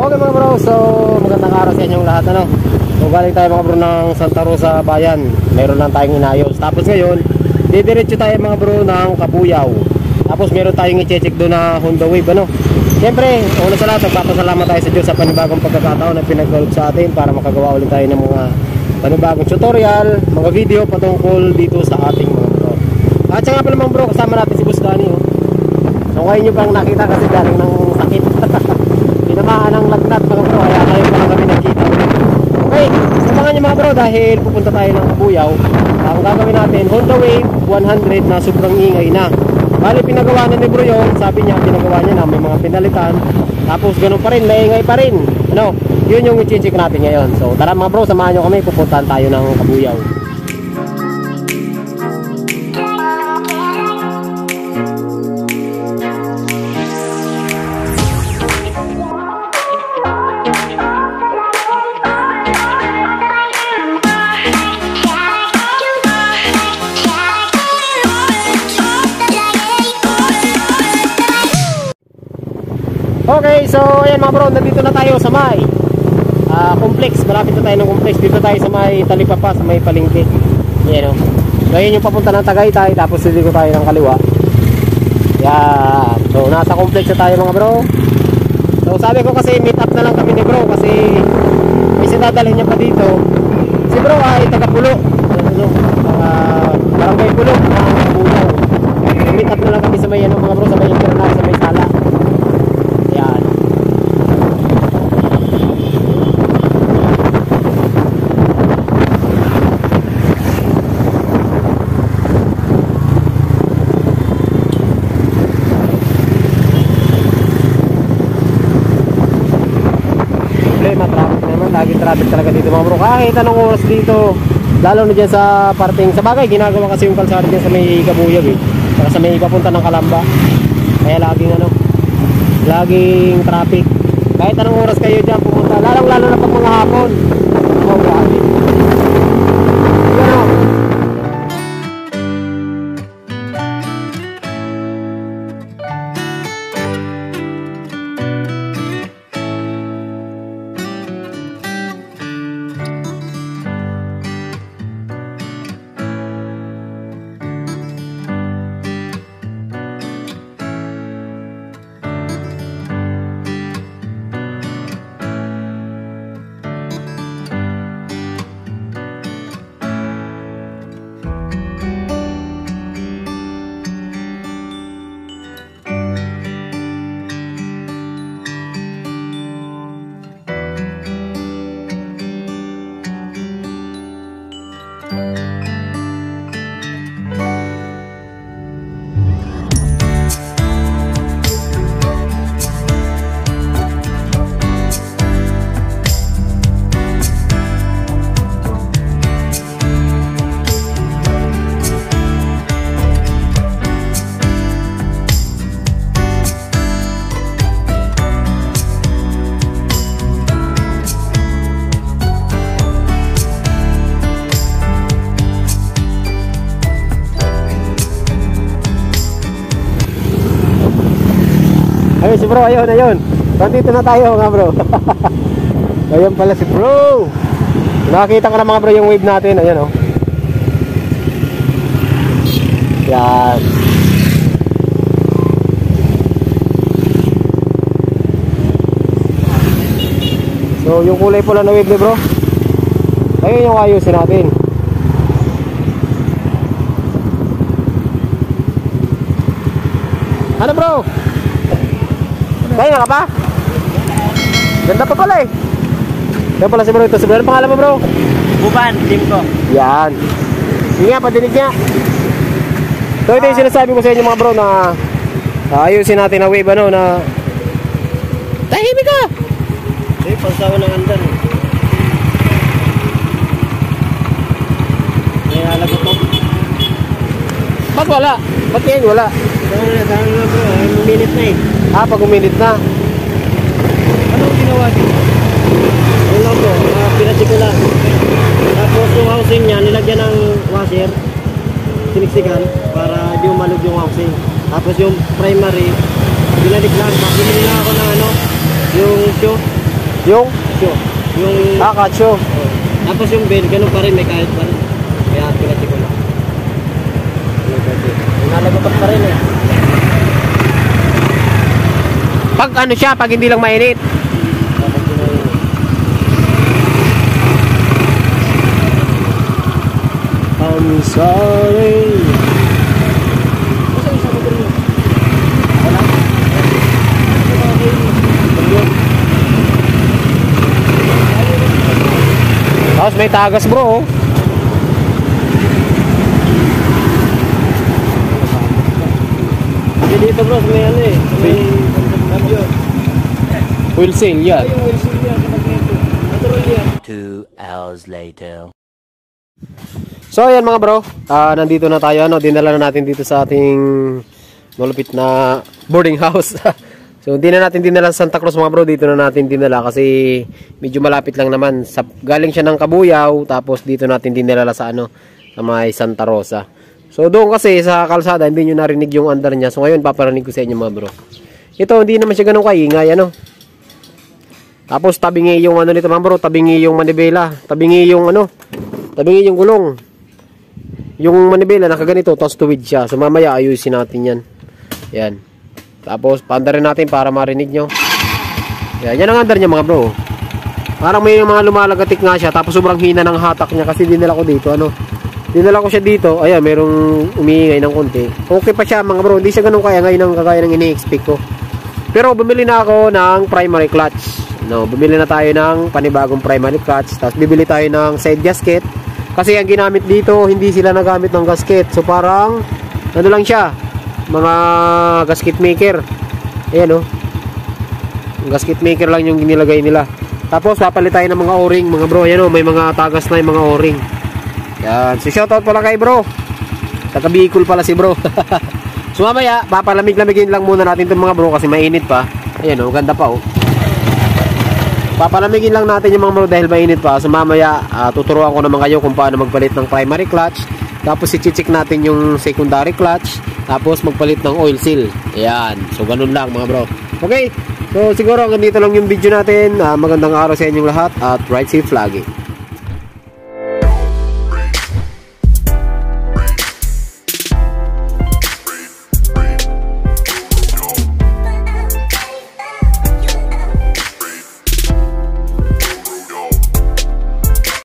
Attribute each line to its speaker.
Speaker 1: Okay mga bro, so magandang araw sa inyong lahat ano. So galing tayo mga bro ng Santa Rosa Bayan. Meron lang tayong inayos. Tapos ngayon, didiretso tayo mga bro ng Kabuyao. Tapos meron tayong i-check doon na Honda Wave ano. Siyempre, una sa lahat, nagpapasalamat tayo sa Diyos sa panibagong pagkakataon na pinag-alok sa atin para makagawa ulit tayo ng mga panibagong tutorial, mga video patungkol dito sa ating mga bro. At saka pala mga bro, kasama natin si Boss Danny oh. So ngayon nyo bang nakita kasi galing ng sakit. Tinamaan ng lagnat mga bro, kaya ngayon pa lang kami nagkita. Okay, samahan nyo mga bro dahil pupunta tayo ng Kabuyao. Ang gagawin natin, Honda Wave 100 na sobrang ingay na. Bali pinagawa na ni bro yun, sabi niya pinagawa niya na may mga pinalitan. Tapos ganun pa rin, maingay pa rin ano, yun yung i-check natin ngayon. So tara mga bro, samahan nyo kami, pupuntahan tayo ng Kabuyao. Okay, so ayan mga bro, nandito na tayo sa may complex, malapit na tayo ng complex. Dito tayo sa may Talipapa, sa may palengke. Ayan o. So ayan yung papunta ng Tagaytay, tapos dito tayo ng kaliwa. Yan. So nasa complex na tayo mga bro. So sabi ko kasi meet up na lang kami ni bro kasi may sinadalhin niya pa dito. Si bro ay taga-Pulo, barangay Pulo, Kabuyao. Meet up na lang kami sa may ano mga bro, sa may internal, sa may sala. Yan. Problema, traffic naman. Lagi traffic talaga dito mga bro. Kahit anong oras dito, lalo na dyan sa parting, sa bagay, ginagawa kasi yung kalsada dyan sa may Kabuyao eh. Saka sa may papunta ng Kalamba. Kaya laging ano, laging traffic. Kahit anong oras kayo dyan pumunta, lalo na pag mga hapon. Oh, grabe. Yan o. Ayun si bro, ayun. Nandito na tayo mga bro. Ayun pala si bro. Nakakita ka na mga bro yung wave natin. Ayan o. Yan. So yung kulay pula na wave ni bro, ayun yung ayusin natin. Ano bro? Kaya ka pa? Ganda pa pala eh. Kaya pala si bro ito. Ano pangalan mo bro?
Speaker 2: Buban, team ko.
Speaker 1: Yan. Sige nga, padinig niya. So ito yung sinasabi ko sa inyo mga bro na ayusin natin na wave ano na tahimik ka!
Speaker 2: Eh, pagsawa ng andan. Kaya alagot ko.
Speaker 1: Ba't wala? Ba't yan wala?
Speaker 2: Saan na bro, minute na eh.
Speaker 1: Pag uminit na.
Speaker 2: Anong ginawa dito? Wala bro, pinasik ko lang. Tapos yung housing niya, nilagyan ng washer, siniksikan para di umalog yung housing. Tapos yung primary, binalik lang. Binili lang ako ng ano, yung shoe,
Speaker 1: Yung?
Speaker 2: Sure. Yung...
Speaker 1: Kacho.
Speaker 2: Oh. Tapos yung bell, ganun pa rin, may kahit pa rin. Kaya pinacheck ko lang. Nalagutan pa rin eh.
Speaker 1: Pag ano siya, pag hindi lang mainit. I'm sorry. Tapos may tagas bro. Oh.
Speaker 2: Dito bro, may ano eh. May radio.
Speaker 1: Wheel seal yan.
Speaker 3: 2 hours later.
Speaker 1: So ayan mga bro, nandito na tayo, dinala na natin dito sa ating malupit na boarding house. So hindi na natin dinala sa Santa Cruz mga bro, dito na natin dinala kasi medyo malapit lang naman. Galing siya ng Kabuyaw, tapos dito natin dinala sa sa may Santa Rosa. So doon kasi sa kalsada, hindi nyo narinig yung andar niya. So ngayon paparinig ko sa inyo mga bro. Ito hindi naman siya ganun kaingay Tapos tabingi yung nito mga bro, tabingi yung manibela, tabingi yung tabingi yung gulong. Yung manibela nakaganito, tapos tuwid siya. So mamaya ayusin natin yan. Yan. Tapos paandarin natin para marinig nyo. Yan ang andar niya mga bro. Parang may mga lumalagatik nga siya, tapos sobrang hina ng hatak niya kasi dinala ko dito dinala ko siya dito. Ayan, merong umiingay ng konti. Okay pa siya mga bro, hindi siya ganun kaya ngayon kagaya ng ini-expect ko. Pero bumili na ako ng primary clutch. Bumili na tayo ng panibagong primary clutch. Tapos bibili tayo ng side gasket. Kasi ang ginamit dito, hindi sila nagamit ng gasket. So parang, lang siya. Mga gasket maker. Ayan gasket maker lang yung ginilagay nila. Tapos papalit tayo ng mga o-ring mga bro. Ayan may mga tagas na yung mga o-ring. Yan. So shoutout pala kay bro. Taga-Bicol pala si bro. So mamaya, papalamig-lamigin lang muna natin itong mga bro kasi mainit pa. Ayan ganda pa Papalamigin lang natin yung mga bro dahil mainit pa. So mamaya, tuturuan ko naman kayo kung paano magpalit ng primary clutch. Tapos i-check natin yung secondary clutch. Tapos magpalit ng oil seal. Ayan. So ganun lang mga bro. Okay. So siguro hanggang dito lang yung video natin. Magandang araw sa inyong lahat at ride safe lagi.